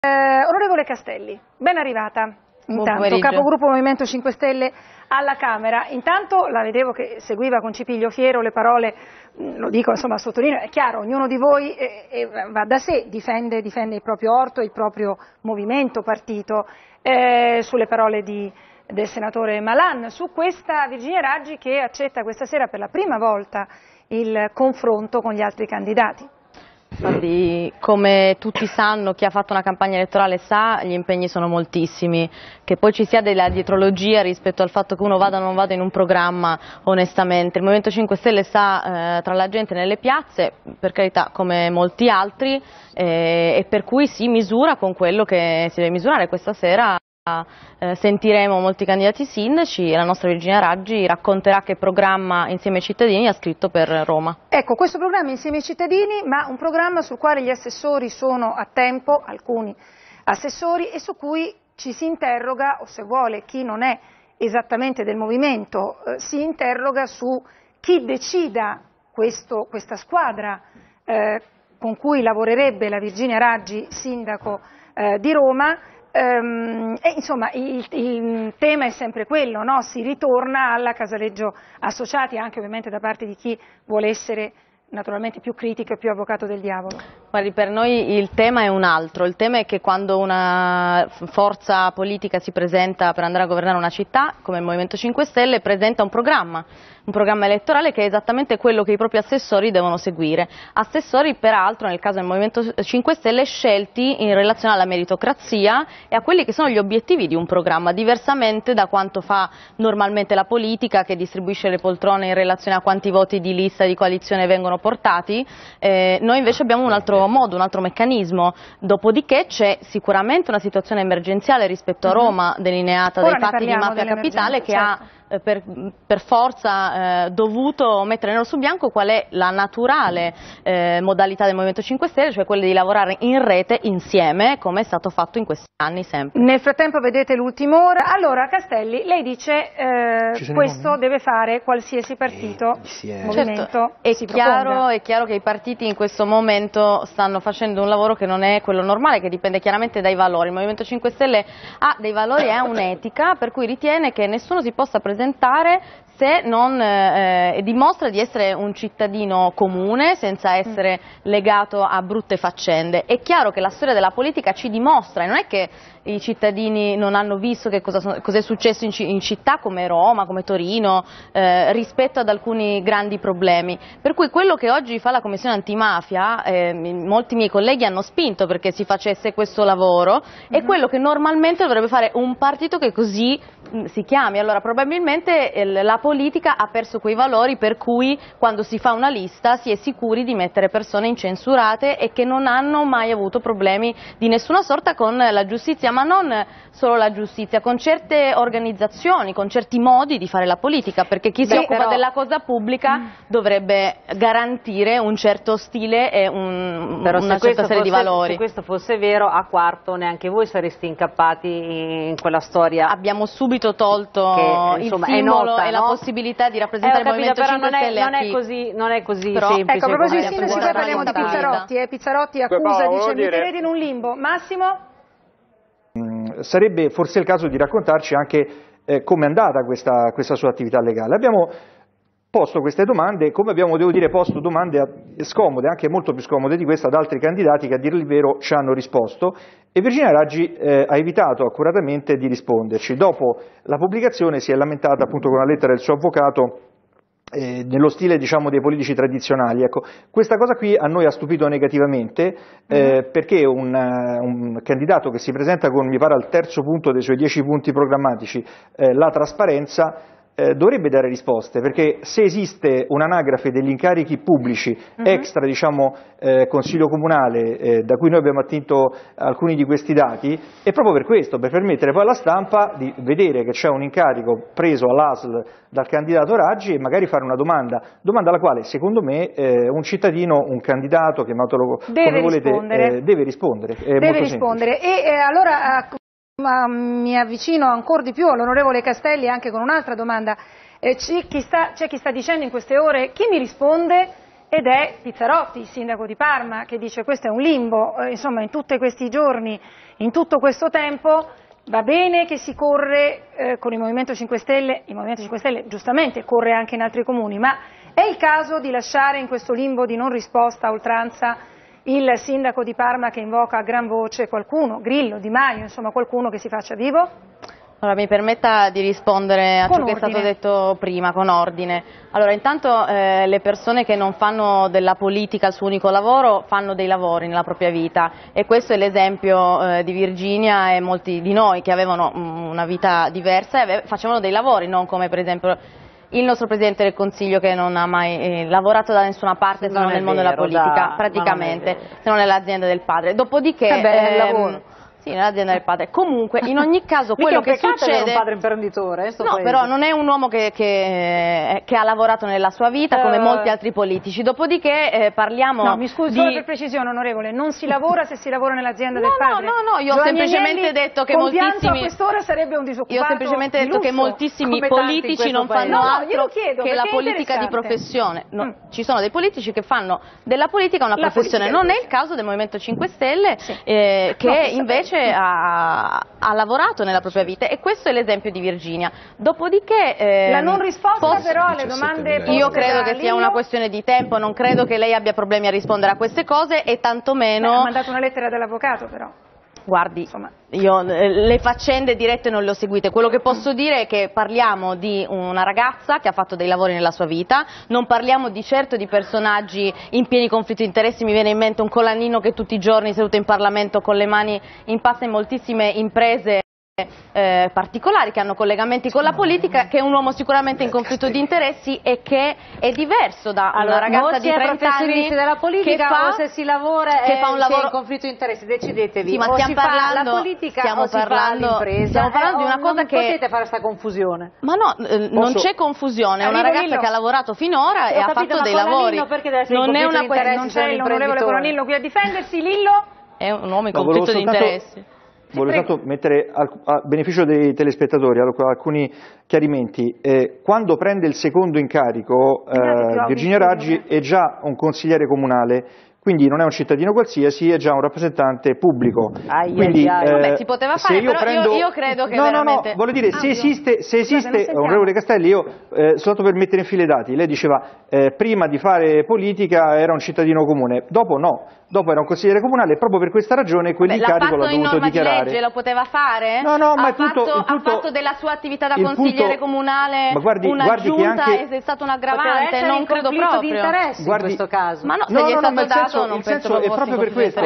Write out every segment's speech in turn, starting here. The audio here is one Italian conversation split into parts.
Onorevole Castelli, ben arrivata. Intanto, capogruppo Movimento 5 Stelle alla Camera. Intanto la vedevo che seguiva con cipiglio fiero le parole, lo dico insomma, sottolineo, è chiaro, ognuno di voi va da sé, difende il proprio orto, il proprio movimento, partito, sulle parole del senatore Malan, su questa Virginia Raggi che accetta questa sera per la prima volta il confronto con gli altri candidati. Infatti, come tutti sanno, chi ha fatto una campagna elettorale sa, gli impegni sono moltissimi, che poi ci sia della dietrologia rispetto al fatto che uno vada o non vada in un programma onestamente. Il Movimento 5 Stelle sta tra la gente nelle piazze, per carità, come molti altri, e per cui si misura con quello che si deve misurare. Questa sera sentiremo molti candidati sindaci e la nostra Virginia Raggi racconterà che programma Insieme ai Cittadini ha scritto per Roma. Ecco, questo programma Insieme ai Cittadini, ma un programma sul quale gli assessori sono a tempo, alcuni assessori, e su cui ci si interroga, o se vuole chi non è esattamente del movimento, si interroga su chi decida questa squadra con cui lavorerebbe la Virginia Raggi, sindaco di Roma. E insomma il tema è sempre quello, no? Si ritorna alla Casaleggio Associati, anche ovviamente da parte di chi vuole essere naturalmente più critico e più avvocato del diavolo. Guardi, per noi il tema è un altro, il tema è che quando una forza politica si presenta per andare a governare una città, come il Movimento 5 Stelle, presenta un programma elettorale che è esattamente quello che i propri assessori devono seguire. Assessori peraltro nel caso del Movimento 5 Stelle scelti in relazione alla meritocrazia e a quelli che sono gli obiettivi di un programma, diversamente da quanto fa normalmente la politica, che distribuisce le poltrone in relazione a quanti voti di lista, di coalizione vengono portati. Noi invece abbiamo un altro modo, un altro meccanismo, dopodiché c'è sicuramente una situazione emergenziale rispetto a Roma delineata dai fatti di Mafia Capitale che ha per forza dovuto mettere nero su bianco qual è la naturale modalità del Movimento 5 Stelle, cioè quella di lavorare in rete insieme, come è stato fatto in questi anni sempre. Nel frattempo vedete l'ultima ora. Allora Castelli, lei dice questo deve fare qualsiasi partito, movimento. Certo, è chiaro che i partiti in questo momento stanno facendo un lavoro che non è quello normale, che dipende chiaramente dai valori. Il Movimento 5 Stelle ha dei valori e ha un'etica per cui ritiene che nessuno si possa presentare se non dimostra di essere un cittadino comune, senza essere legato a brutte faccende. È chiaro che la storia della politica ci dimostra, e non è che i cittadini non hanno visto che cosa è successo in città come Roma, come Torino, rispetto ad alcuni grandi problemi. Per cui quello che oggi fa la Commissione Antimafia, molti miei colleghi hanno spinto perché si facesse questo lavoro, è quello che normalmente dovrebbe fare un partito che così si chiami. Allora probabilmente la politica ha perso quei valori per cui quando si fa una lista si è sicuri di mettere persone incensurate e che non hanno mai avuto problemi di nessuna sorta con la giustizia, ma non solo la giustizia, con certe organizzazioni, con certi modi di fare la politica, perché chi si occupa della cosa pubblica dovrebbe garantire un certo stile e una certa serie di valori. Se questo fosse vero, a quarto neanche voi sareste incappati in quella storia. Abbiamo subito tolto che, il simbolo e la possibilità di rappresentare il Movimento 5 Stelle. Non è così però, semplice. Ecco, a proposito di sindaci, poi parliamo di Pizzarotti. Pizzarotti accusa, dice, mi tenete in un limbo. Massimo? Sarebbe forse il caso di raccontarci anche come è andata questa sua attività legale. Abbiamo posto queste domande, come abbiamo, devo dire, posto domande scomode, anche molto più scomode di questa, ad altri candidati che a dire il vero ci hanno risposto, e Virginia Raggi ha evitato accuratamente di risponderci. Dopo la pubblicazione si è lamentata appunto con una lettera del suo avvocato nello stile, diciamo, dei politici tradizionali. Ecco, questa cosa qui a noi ha stupito negativamente, perché un candidato che si presenta con, mi pare, al terzo punto dei suoi 10 punti programmatici, la trasparenza, dovrebbe dare risposte, perché se esiste un'anagrafe degli incarichi pubblici extra, diciamo, consiglio comunale, da cui noi abbiamo attinto alcuni di questi dati, è proprio per questo, per permettere poi alla stampa di vedere che c'è un incarico preso all'ASL dal candidato Raggi e magari fare una domanda alla quale secondo me un cittadino, un candidato, chiamatelo come volete, deve rispondere. E allora mi avvicino ancora di più all'onorevole Castelli anche con un'altra domanda. C'è chi sta dicendo in queste ore: chi mi risponde ed è Pizzarotti, il sindaco di Parma, che dice questo è un limbo, insomma in tutti questi giorni, in tutto questo tempo va bene che si corre con il Movimento 5 Stelle, il Movimento 5 Stelle giustamente corre anche in altri comuni, ma è il caso di lasciare in questo limbo di non risposta a oltranza il sindaco di Parma che invoca a gran voce qualcuno, Grillo, Di Maio, insomma qualcuno che si faccia vivo? Allora, mi permetta di rispondere a ciò che è stato detto prima, con ordine. Allora, intanto le persone che non fanno della politica il suo unico lavoro fanno dei lavori nella propria vita e questo è l'esempio di Virginia e molti di noi che avevano una vita diversa e facevano dei lavori, non come per esempio il nostro Presidente del Consiglio che non ha mai lavorato da nessuna parte se non nel mondo della politica, praticamente, se non nell'azienda del padre. Dopodiché, lavoro. Sì, nell'azienda del padre. Comunque, in ogni caso, quello che succede... un padre imprenditore, no, però non è un uomo che ha lavorato nella sua vita come molti altri politici. Dopodiché parliamo. No, mi scusi, solo per precisione, onorevole, non si lavora se si lavora nell'azienda del padre. No, io ho semplicemente detto che moltissimi. A quest'ora sarebbe un disoccupato. Io ho semplicemente detto che moltissimi politici non fanno altro che la politica di professione. No, ci sono dei politici che fanno della politica una professione. Non è il caso del Movimento 5 Stelle, che invece ha lavorato nella propria vita e questo è l'esempio di Virginia. Dopodiché la non risposta però alle domande io credo che sia una questione di tempo, non credo che lei abbia problemi a rispondere a queste cose e tantomeno ha mandato una lettera dall'avvocato però. Guardi, io le faccende dirette non le ho seguite, quello che posso dire è che parliamo di una ragazza che ha fatto dei lavori nella sua vita, non parliamo di certo di personaggi in pieni conflitti di interessi, mi viene in mente un Colaninno che tutti i giorni seduto in Parlamento con le mani in pasta in moltissime imprese particolari che hanno collegamenti con la politica, che è un uomo sicuramente in conflitto di interessi e che è diverso da una ragazza di 30 anni della politica che fa, o se si lavora che fa un lavoro in conflitto di interessi, decidetevi. Sì, ma o stiamo si fa parlando, la politica o si fa l'impresa. Stiamo parlando di una cosa non che potete fare questa confusione. Ma no, non c'è confusione, è una ragazza che ha lavorato finora e ha fatto dei lavori. Non è una questione, non c'è l'onorevole Colaninno qui a difendersi, Lillo è un uomo in conflitto di interessi. Volevo soltanto mettere a beneficio dei telespettatori alcuni chiarimenti. Quando prende il secondo incarico, Virginia Raggi è già un consigliere comunale, quindi non è un cittadino qualsiasi, è già un rappresentante pubblico. Quindi, vabbè, si poteva fare, però io credo che veramente... No, voglio dire, se esiste, onorevole Castelli, io soltanto per mettere in fila i dati, lei diceva prima di fare politica era un cittadino comune, dopo no. Dopo era un consigliere comunale e proprio per questa ragione quell'incarico l'ha dovuto dichiarare. Di legge lo poteva fare? No, ma ha fatto della sua attività da consigliere comunale una giunta, è stato un aggravante, non credo proprio. Di interessi in questo caso. Ma no, se gli è stato dato non penso proprio è proprio per questo,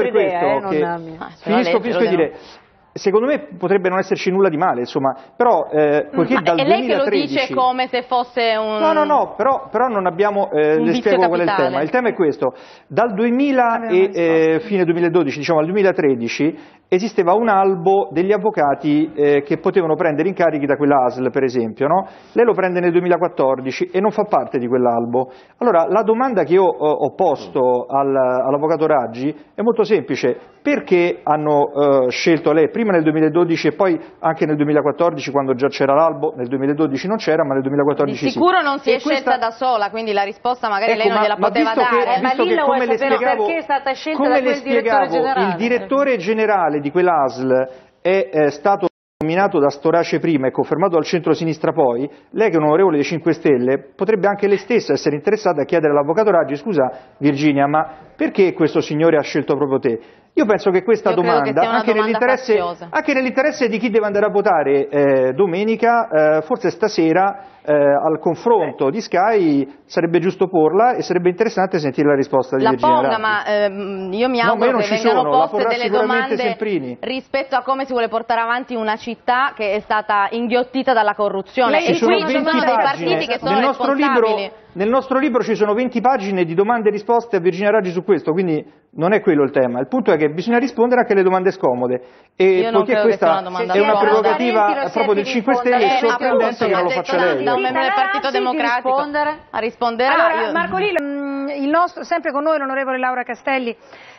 che finisco di dire. Secondo me potrebbe non esserci nulla di male, insomma, però poiché dal 2013... È lei che lo dice come se fosse un... No, però non abbiamo... le spiego qual è il tema. Il tema è questo. Dal 2000 e fine 2012, diciamo al 2013, esisteva un albo degli avvocati che potevano prendere incarichi da quella ASL, per esempio, no? Lei lo prende nel 2014 e non fa parte di quell'albo. Allora, la domanda che io ho posto all'avvocato Raggi è molto semplice. Perché hanno scelto lei prima nel 2012 e poi anche nel 2014 quando già c'era l'albo? Nel 2012 non c'era, ma nel 2014 di sicuro non si è scelta da sola, quindi la risposta magari lei non gliela poteva dare. Ma Lillo vuole sapere perché è stata scelta da quel direttore generale. Il direttore generale di quell'ASL è stato nominato da Storace prima e confermato dal centro-sinistra poi. Lei che è un onorevole dei 5 Stelle potrebbe anche lei stessa essere interessata a chiedere all'avvocato Raggi: scusa Virginia, ma perché questo signore ha scelto proprio te? Io penso che questa domanda, anche nell'interesse di chi deve andare a votare domenica, forse stasera al confronto di Sky sarebbe giusto porla e sarebbe interessante sentire la risposta di Virginia Raggi. Ma io mi auguro che vengano poste delle domande rispetto a come si vuole portare avanti una città che è stata inghiottita dalla corruzione. E qui ci sono dei partiti che sono responsabili. Nel nostro libro ci sono 20 pagine di domande e risposte a Virginia Raggi su questo, quindi non è quello il tema. Il punto è che bisogna rispondere anche alle domande scomode. E poiché questa è una prerogativa proprio del 5 Stelle, è sorprendente che non lo faccia lei. Da un membro del Partito Democratico risponderà. Allora, Marco Lillo, sempre con noi l'onorevole Laura Castelli,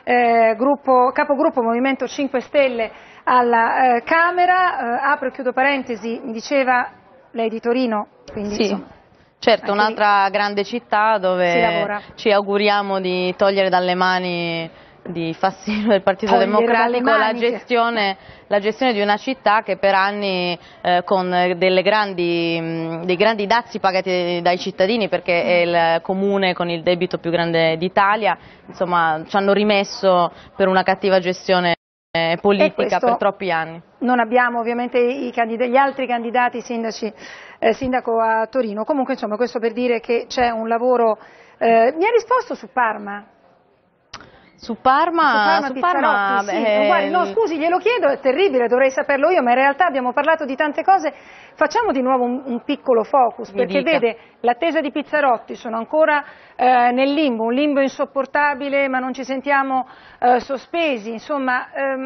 capogruppo Movimento 5 Stelle alla Camera. Apro e chiudo parentesi, mi diceva lei di Torino, quindi sì. Insomma, Certo, un'altra grande città dove ci auguriamo di togliere dalle mani di Fassino del Partito Democratico la gestione di una città che per anni con dei grandi dazi pagati dai cittadini, perché è il comune con il debito più grande d'Italia, insomma ci hanno rimesso per una cattiva gestione politica per troppi anni. Non abbiamo ovviamente gli altri candidati sindaco a Torino, comunque insomma questo per dire che c'è un lavoro. Mi ha risposto su Parma? Su Parma, Pizzarotti, sì. Guardi, no, scusi, glielo chiedo, è terribile, dovrei saperlo io, ma in realtà abbiamo parlato di tante cose. Facciamo di nuovo un piccolo focus, perché vede, l'attesa di Pizzarotti, sono ancora nel limbo, un limbo insopportabile, ma non ci sentiamo sospesi, insomma.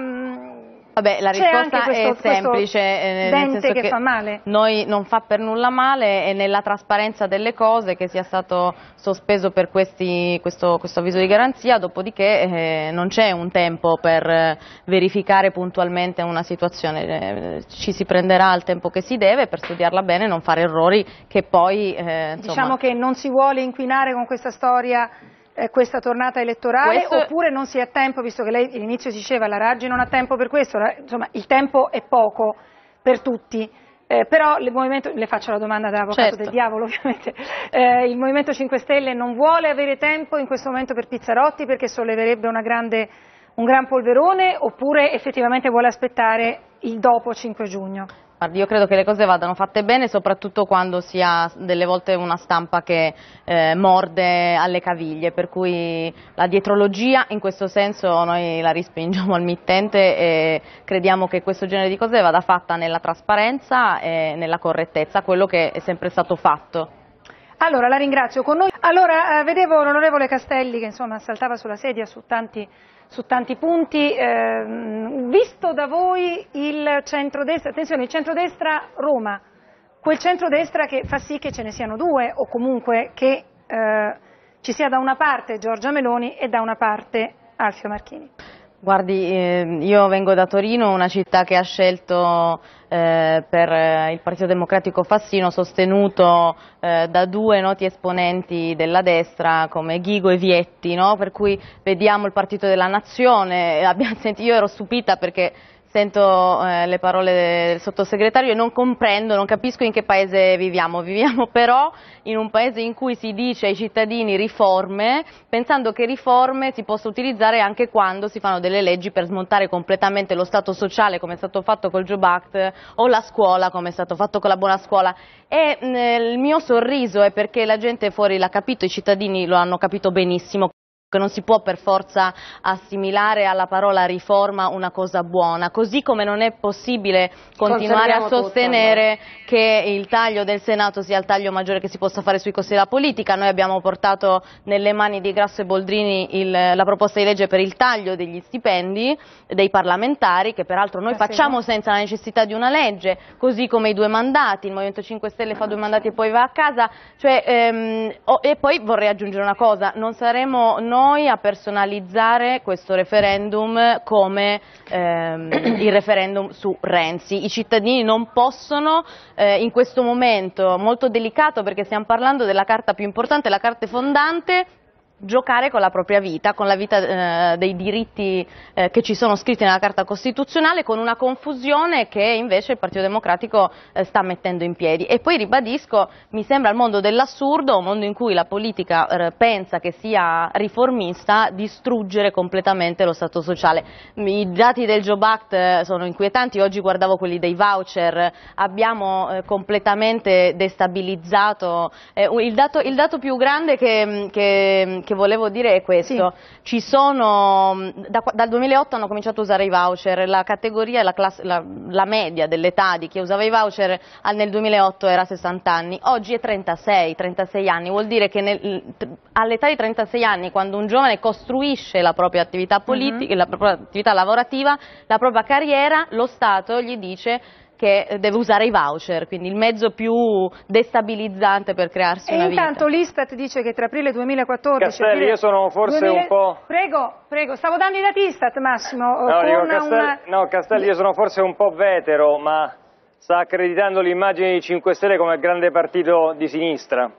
Vabbè, la risposta è semplice, nel senso che fa male. Noi non fa per nulla male, è nella trasparenza delle cose che sia stato sospeso per questo avviso di garanzia, dopodiché non c'è un tempo per verificare puntualmente una situazione, ci si prenderà il tempo che si deve per studiarla bene e non fare errori che poi Diciamo che non si vuole inquinare con questa storia questa tornata elettorale, oppure non si ha tempo, visto che lei all'inizio diceva la Raggi non ha tempo per questo, insomma il tempo è poco per tutti, però il Movimento, le faccio la domanda da avvocato del diavolo ovviamente, il Movimento 5 Stelle non vuole avere tempo in questo momento per Pizzarotti perché solleverebbe un gran polverone, oppure effettivamente vuole aspettare il dopo 5 giugno? Io credo che le cose vadano fatte bene, soprattutto quando si ha delle volte una stampa che morde alle caviglie, per cui la dietrologia in questo senso noi la respingiamo al mittente e crediamo che questo genere di cose vada fatta nella trasparenza e nella correttezza, quello che è sempre stato fatto. Allora, la ringrazio. Con noi. Allora, vedevo l'onorevole Castelli che insomma saltava sulla sedia su tanti punti, visto da voi il centrodestra, attenzione, il centrodestra Roma, quel centrodestra che fa sì che ce ne siano due, o comunque che ci sia da una parte Giorgia Meloni e da una parte Alfio Marchini. Guardi, io vengo da Torino, una città che ha scelto per il Partito Democratico Fassino, sostenuto da due noti esponenti della destra come Ghigo e Vietti, no? Per cui vediamo il Partito della Nazione, io ero stupita perché sento le parole del sottosegretario e non comprendo, non capisco in che paese viviamo. Viviamo però in un paese in cui si dice ai cittadini riforme, pensando che riforme si possa utilizzare anche quando si fanno delle leggi per smontare completamente lo Stato sociale, come è stato fatto col Job Act, o la scuola, come è stato fatto con la buona scuola. E il mio sorriso è perché la gente fuori l'ha capito, i cittadini lo hanno capito benissimo, che non si può per forza assimilare alla parola riforma una cosa buona, così come non è possibile continuare a sostenere che il taglio del Senato sia il taglio maggiore che si possa fare sui costi della politica. Noi abbiamo portato nelle mani di Grasso e Boldrini la proposta di legge per il taglio degli stipendi dei parlamentari, che peraltro noi facciamo senza la necessità di una legge, così come i 2 mandati, il Movimento 5 Stelle fa 2 mandati e poi va a casa, e poi vorrei aggiungere una cosa, non saremo noi a personalizzare questo referendum come il referendum su Renzi. I cittadini non possono in questo momento molto delicato, perché stiamo parlando della carta più importante, la carta fondante, giocare con la propria vita, con la vita dei diritti che ci sono scritti nella Carta Costituzionale, con una confusione che invece il Partito Democratico sta mettendo in piedi. E poi ribadisco, mi sembra il mondo dell'assurdo, un mondo in cui la politica pensa che sia riformista, distruggere completamente lo Stato sociale. I dati del Job Act sono inquietanti, oggi guardavo quelli dei voucher, abbiamo completamente destabilizzato. Il dato più grande che volevo dire è questo, ci sono, dal 2008 hanno cominciato a usare i voucher, la categoria, la media dell'età di chi usava i voucher nel 2008 era 60 anni, oggi è 36 anni, vuol dire che all'età di 36 anni, quando un giovane costruisce la propria attività politica, la propria attività lavorativa, la propria carriera, lo Stato gli dice che deve usare i voucher, quindi il mezzo più destabilizzante per crearsi una vita. E intanto l'Istat dice che tra aprile 2014 Castelli, io sono forse un po'... Prego, stavo dando i dati Istat, Massimo. No, Castelli, io sono forse un po' vetero, ma sta accreditando l'immagine di 5 Stelle come grande partito di sinistra.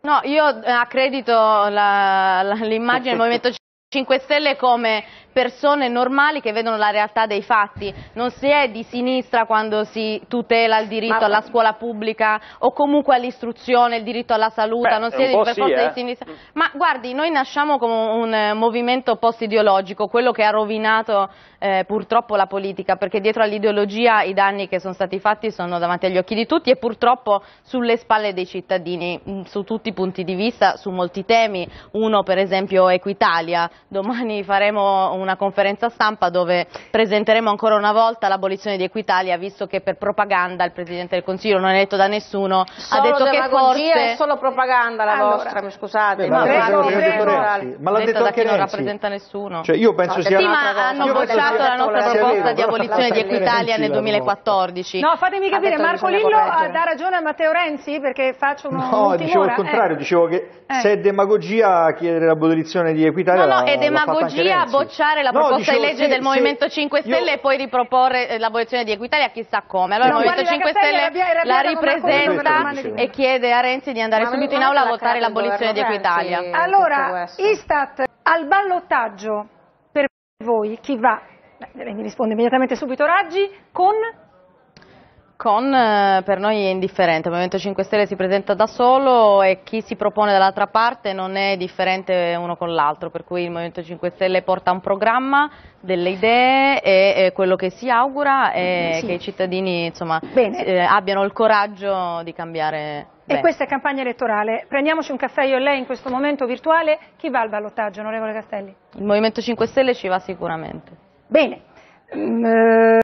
No, io accredito l'immagine del Movimento 5 Stelle come persone normali che vedono la realtà dei fatti. Non si è di sinistra quando si tutela il diritto alla scuola pubblica o comunque all'istruzione, il diritto alla salute, non si è per forza di sinistra. Ma guardi, noi nasciamo come un movimento post-ideologico, quello che ha rovinato purtroppo la politica, perché dietro all'ideologia i danni che sono stati fatti sono davanti agli occhi di tutti e purtroppo sulle spalle dei cittadini, su tutti i punti di vista, su molti temi. Uno per esempio Equitalia, domani faremo una conferenza stampa dove presenteremo ancora una volta l'abolizione di Equitalia, visto che per propaganda il Presidente del Consiglio, non eletto da nessuno, ha detto che forse è solo propaganda la vostra, mi scusate. Ma l'ha detto da anche chi non Renzi. rappresenta nessuno. Cioè, io penso sia... Sì, ma hanno bocciato la nostra proposta di abolizione di Equitalia nel 2014. No, fatemi capire, Marco Lillo dà ragione a Matteo Renzi perché faccio No, dicevo il contrario, dicevo che se è demagogia chiedere l'abolizione di Equitalia. No, è demagogia bocciare la proposta di legge del Movimento 5 Stelle e poi riproporre l'abolizione di Equitalia chissà come. Allora il Movimento 5 Stelle la ripresenta e chiede a Renzi di andare subito in aula a votare l'abolizione di Equitalia. Allora, Istat, al ballottaggio per voi chi va? Lei mi risponde immediatamente subito Raggi, per noi è indifferente, il Movimento 5 Stelle si presenta da solo e chi si propone dall'altra parte non è differente uno con l'altro, per cui il Movimento 5 Stelle porta un programma, delle idee e quello che si augura è che i cittadini insomma, abbiano il coraggio di cambiare. E questa è campagna elettorale. Prendiamoci un caffè io e lei in questo momento virtuale. Chi va al ballottaggio, onorevole Castelli? Il Movimento 5 Stelle ci va sicuramente. Bene.